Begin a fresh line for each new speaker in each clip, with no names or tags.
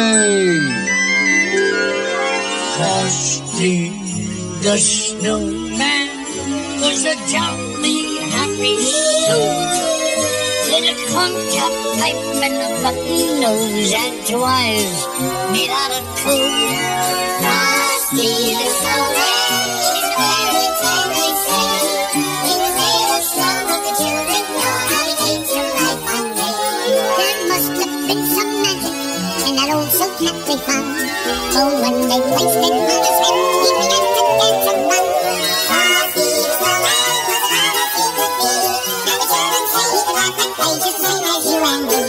Frosty the Snowman was a jolly happy soul, with a corn-cob pipe and a button nose and 'twas made out of coal. Frosty the Snowman is a very tiny thing. He was made of snow, but the children know how he came to life one day. There must have been some magic in that old silk hat they found, for when they placed it on his head, he began to dance and run. Frosty the Snowman was all that he could be, and the children say he could walk and play just the same as you and me.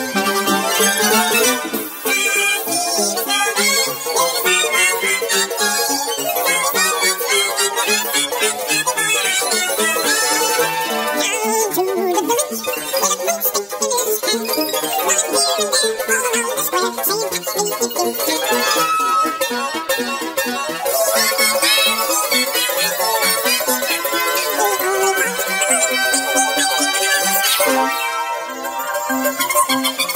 Thank you.